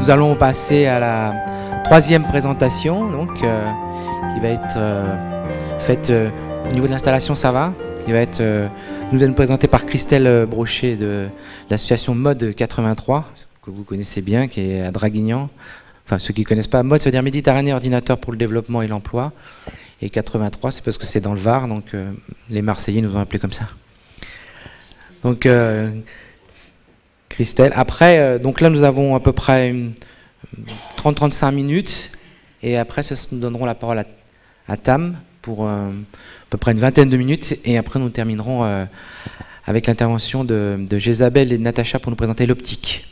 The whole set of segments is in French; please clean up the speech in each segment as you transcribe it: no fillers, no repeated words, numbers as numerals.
Nous allons passer à la troisième présentation, donc, qui va être faite au niveau de l'installation, ça va. Qui va être nous allons présenter par Christelle Brochet de l'association Mode 83, que vous connaissez bien, qui est à Draguignan. Enfin, ceux qui ne connaissent pas, Mode, ça veut dire Méditerranée Ordinateur pour le Développement et l'Emploi. Et 83, c'est parce que c'est dans le Var, donc les Marseillais nous ont appelés comme ça. Donc, Christelle. Après, donc là, nous avons à peu près 30-35 minutes. Et après, nous donnerons la parole à Tam pour à peu près une vingtaine de minutes. Et après, nous terminerons avec l'intervention de Jésabel et de Natacha pour nous présenter l'optique.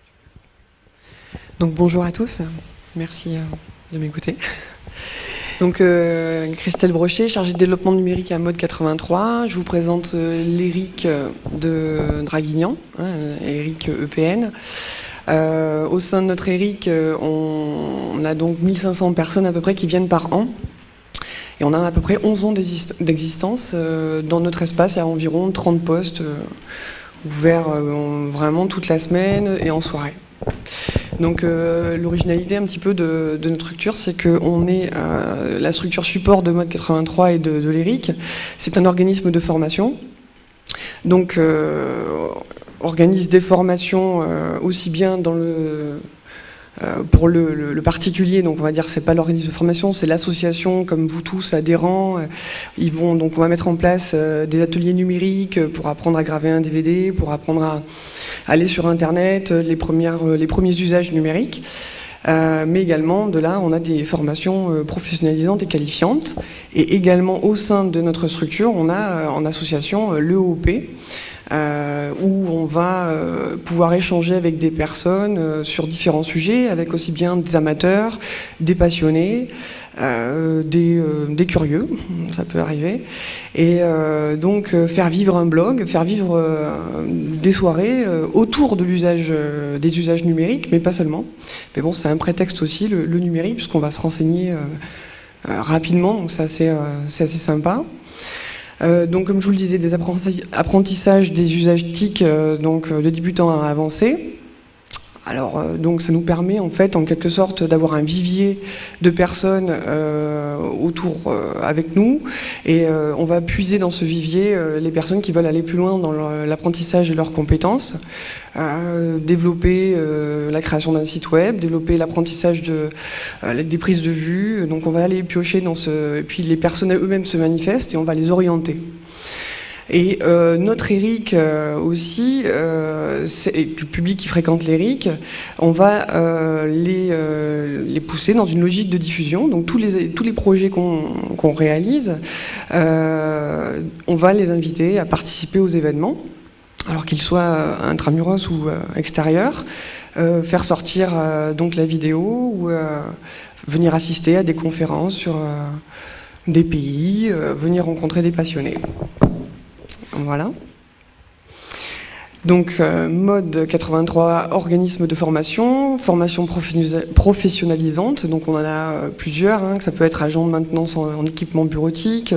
Donc bonjour à tous. Merci de m'écouter. Donc Christelle Brochet, chargée de développement numérique à Mode 83. Je vous présente l'ERIC de Draguignan, ERIC EPN. Au sein de notre ERIC, on a donc 1500 personnes à peu près qui viennent par an. Et on a à peu près 11 ans d'existence. Dans notre espace, il y a environ 30 postes ouverts vraiment toute la semaine et en soirée. Donc l'originalité un petit peu de notre structure, c'est qu'on est la structure support de Mode 83 et de l'ERIC. C'est un organisme de formation. Donc organise des formations aussi bien dans pour le particulier, donc on va dire c'est pas l'organisme de formation, c'est l'association comme vous tous adhérents. Donc on va mettre en place des ateliers numériques pour apprendre à graver un DVD, pour apprendre à aller sur internet, les premiers usages numériques. Mais également de là on a des formations professionnalisantes et qualifiantes. Et également au sein de notre structure, on a en association l'EOP. Où on va pouvoir échanger avec des personnes sur différents sujets, avec aussi bien des amateurs, des passionnés, des curieux, ça peut arriver, et donc faire vivre un blog, faire vivre des soirées autour de des usages numériques, mais pas seulement. Mais bon, c'est un prétexte aussi, le numérique, puisqu'on va se renseigner rapidement, donc c'est assez sympa. Donc, comme je vous le disais, des apprentissages des usages TIC, donc de débutants à avancés. Alors, donc, ça nous permet en fait, en quelque sorte, d'avoir un vivier de personnes autour avec nous, et on va puiser dans ce vivier les personnes qui veulent aller plus loin dans l'apprentissage de leurs compétences, développer la création d'un site web, développer l'apprentissage des prises de vue. Donc, on va aller piocher et puis les personnes eux-mêmes se manifestent et on va les orienter. Et notre ERIC aussi, et le public qui fréquente l'ERIC, on va les pousser dans une logique de diffusion. Donc tous les projets qu'on réalise, on va les inviter à participer aux événements, alors qu'ils soient intramuros ou extérieurs, faire sortir donc la vidéo ou venir assister à des conférences sur des pays, venir rencontrer des passionnés. Voilà. Donc, Mode 83, organisme de formation professionnalisante. Donc, on en a plusieurs, que ça peut être agent de maintenance en équipement bureautique,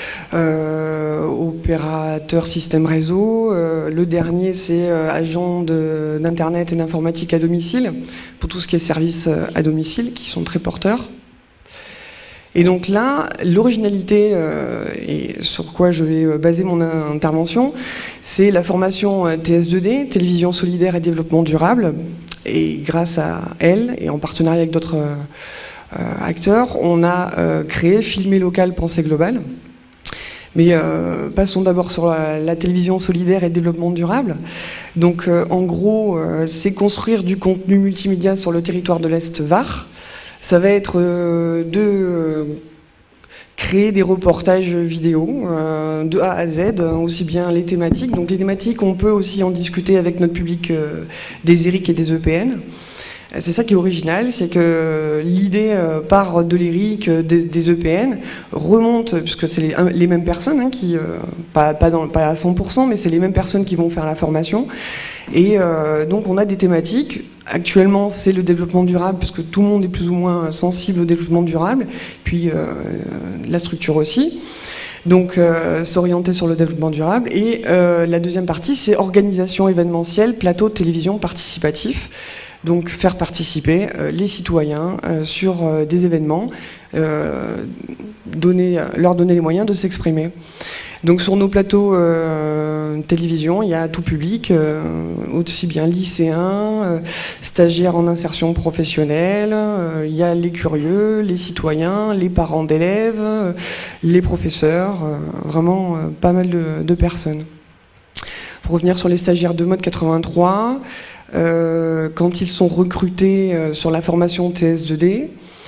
opérateur système réseau. Le dernier, c'est agent d'internet et d'informatique à domicile, pour tout ce qui est services à domicile, qui sont très porteurs. Et donc là, l'originalité, et sur quoi je vais baser mon intervention, c'est la formation TS2D, Télévision solidaire et développement durable. Et grâce à elle, et en partenariat avec d'autres acteurs, on a créé Filmer local, penser global. Mais passons d'abord sur la télévision solidaire et développement durable. Donc en gros, c'est construire du contenu multimédia sur le territoire de l'Est Var. Ça va être de créer des reportages vidéo de A à Z, aussi bien les thématiques. Donc les thématiques, on peut aussi en discuter avec notre public des ERIC et des EPN. C'est ça qui est original, c'est que l'idée part de l'ERIC, des EPN, remonte, puisque c'est les mêmes personnes, qui, pas à 100%, mais c'est les mêmes personnes qui vont faire la formation. Et donc on a des thématiques. Actuellement, c'est le développement durable, puisque tout le monde est plus ou moins sensible au développement durable, puis la structure aussi. Donc, s'orienter sur le développement durable. Et la deuxième partie, c'est organisation événementielle, plateau de télévision participatif. Donc faire participer les citoyens sur des événements, leur donner les moyens de s'exprimer. Donc sur nos plateaux télévision, il y a tout public, aussi bien lycéens, stagiaires en insertion professionnelle, il y a les curieux, les citoyens, les parents d'élèves, les professeurs, vraiment pas mal de personnes. Pour revenir sur les stagiaires de mode 83, quand ils sont recrutés sur la formation TS2D,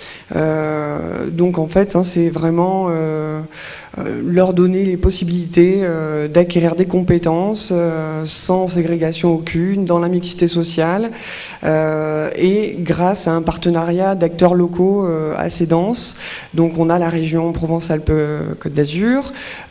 donc en fait, c'est vraiment leur donner les possibilités d'acquérir des compétences sans ségrégation aucune, dans la mixité sociale, et grâce à un partenariat d'acteurs locaux assez dense. Donc on a la région Provence-Alpes-Côte d'Azur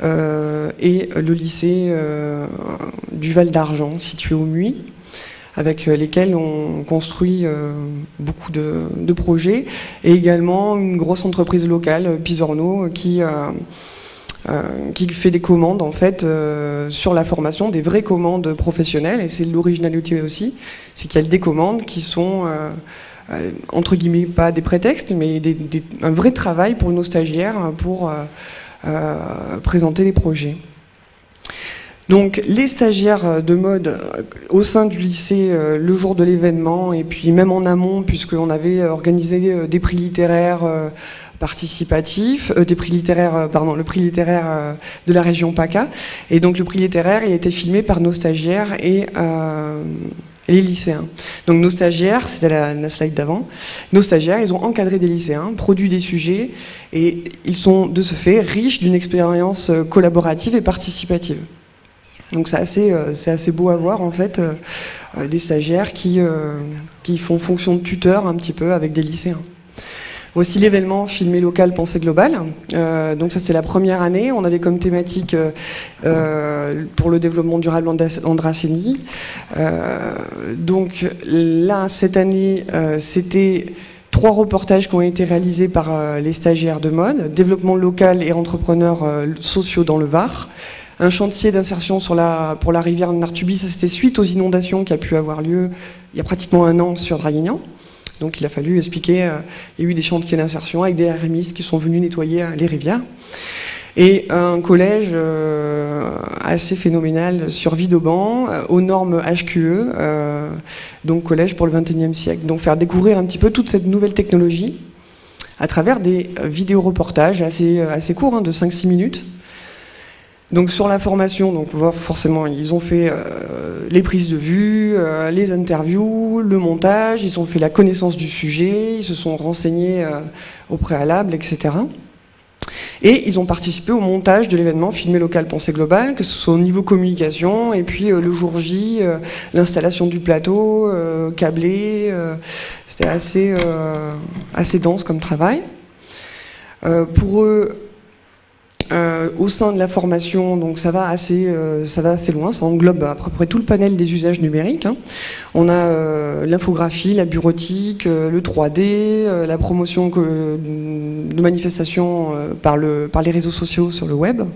et le lycée du Val d'Argent, situé au Muy, avec lesquels on construit beaucoup de projets, et également une grosse entreprise locale, Pisorno, qui fait des commandes en fait sur la formation, des vraies commandes professionnelles, et c'est l'originalité aussi, c'est qu'il y a des commandes qui sont entre guillemets pas des prétextes, mais un vrai travail pour nos stagiaires pour présenter les projets. Donc les stagiaires de mode au sein du lycée le jour de l'événement, et puis même en amont, puisqu'on avait organisé des prix littéraires participatifs, le prix littéraire de la région PACA, et donc le prix littéraire il a été filmé par nos stagiaires et les lycéens. Donc nos stagiaires, c'était la slide d'avant, nos stagiaires, ils ont encadré des lycéens, produit des sujets, et ils sont de ce fait riches d'une expérience collaborative et participative. Donc c'est assez beau à voir en fait, des stagiaires qui font fonction de tuteur un petit peu avec des lycéens. Voici l'événement filmé local, pensée globale. Donc ça c'est la première année. On avait comme thématique pour le développement durable Andrasseni. Donc là cette année c'était 3 reportages qui ont été réalisés par les stagiaires de mode, développement local et entrepreneurs sociaux dans le Var. Un chantier d'insertion pour la rivière Nartuby, ça c'était suite aux inondations qui a pu avoir lieu il y a pratiquement 1 an sur Draguignan. Donc il a fallu expliquer, il y a eu des chantiers d'insertion avec des RMIs qui sont venus nettoyer les rivières. Et un collège assez phénoménal sur Vidauban, aux normes HQE, donc collège pour le XXIe siècle. Donc faire découvrir un petit peu toute cette nouvelle technologie à travers des vidéo-reportages assez courts, de 5-6 minutes. Donc sur la formation, donc forcément ils ont fait les prises de vue, les interviews, le montage, ils ont fait la connaissance du sujet, ils se sont renseignés au préalable, etc. Et ils ont participé au montage de l'événement filmé local, pensée globale, que ce soit au niveau communication, et puis le jour J, l'installation du plateau, câblé, c'était assez dense comme travail. Pour eux, au sein de la formation, donc ça va assez loin, ça englobe à peu près tout le panel des usages numériques. On a l'infographie, la bureautique, le 3D, la promotion de manifestations par les réseaux sociaux sur le web.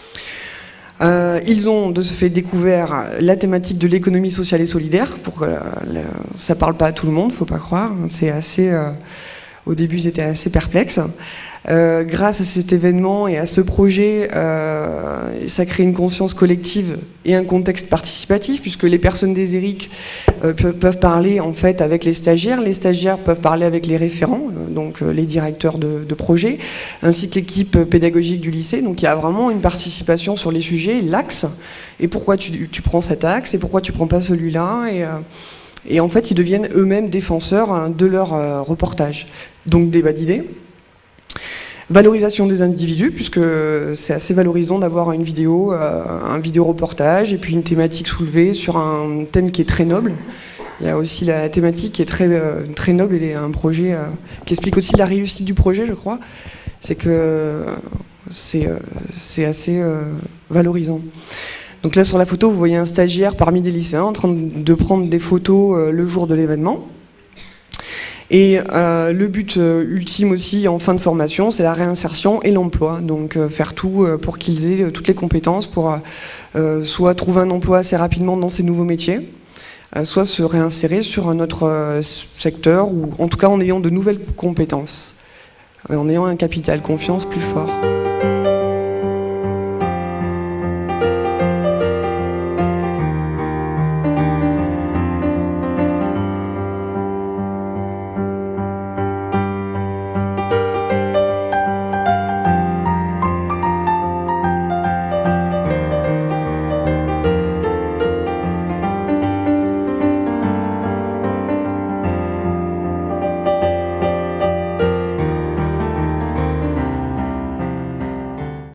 Ils ont de ce fait découvert la thématique de l'économie sociale et solidaire. Ça parle pas à tout le monde, faut pas croire. C'est assez. Au début, ils étaient assez perplexes. Grâce à cet événement et à ce projet, ça crée une conscience collective et un contexte participatif, puisque les personnes des ERIC peuvent parler en fait avec les stagiaires peuvent parler avec les référents, donc les directeurs de projet, ainsi que l'équipe pédagogique du lycée. Donc il y a vraiment une participation sur les sujets, l'axe, et pourquoi tu prends cet axe, et pourquoi tu prends pas celui-là, et en fait ils deviennent eux-mêmes défenseurs de leur reportage. Donc débat d'idées. Valorisation des individus, puisque c'est assez valorisant d'avoir une vidéo, un vidéo-reportage, et puis une thématique soulevée sur un thème qui est très noble. Il y a aussi la thématique qui est très noble, et un projet qui explique aussi la réussite du projet, je crois. C'est que c'est assez valorisant. Donc là, sur la photo, vous voyez un stagiaire parmi des lycéens en train de prendre des photos le jour de l'événement. Et le but ultime aussi en fin de formation, c'est la réinsertion et l'emploi. Donc faire tout pour qu'ils aient toutes les compétences pour soit trouver un emploi assez rapidement dans ces nouveaux métiers, soit se réinsérer sur un autre secteur, ou en tout cas en ayant de nouvelles compétences, en ayant un capital confiance plus fort.